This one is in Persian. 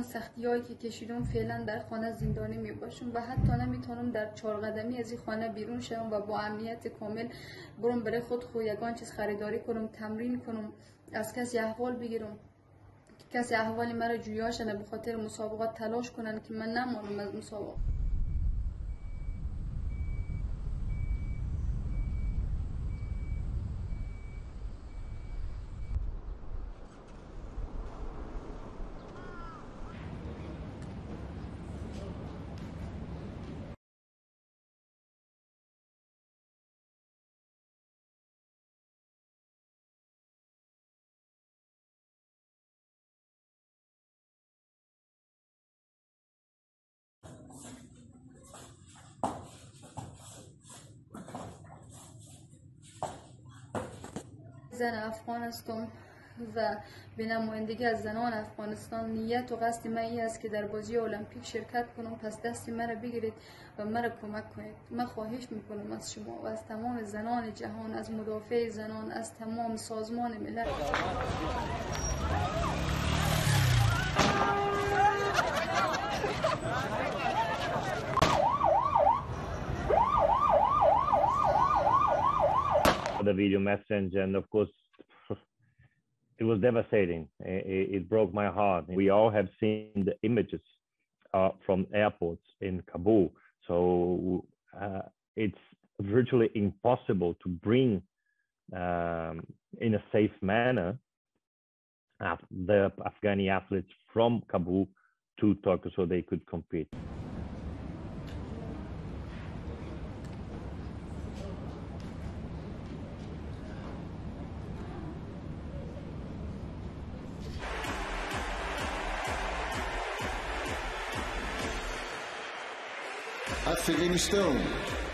همون سختی‌هایی که کشیدم فعلا در خانه زندانی میباشم و حتی نمیتونم در 4 قدمی از این خانه بیرون شوم و با امنیت کامل برم برای خود یگان چیز خریداری کنم، تمرین کنم، از کسی احوال بگیرم که کسی احوال مرا جویا شنه به خاطر مسابقات تلاش کنن که من نمانم از مسابقات. زن افغان هستم و به نمایندگی از زنان افغانستان نیت و قصد من این است که در بازی المپیک شرکت کنم. پس دست مرا بگیرید و مرا کمک کنید. من خواهش میکنم از شما و از تمام زنان جهان، از مدافع زنان، از تمام سازمان ملل. The video message, and of course it was devastating. It broke my heart. We all have seen the images from airports in Kabul, so it's virtually impossible to bring in a safe manner the Afghani athletes from Kabul to Tokyo so they could compete. Afganistão.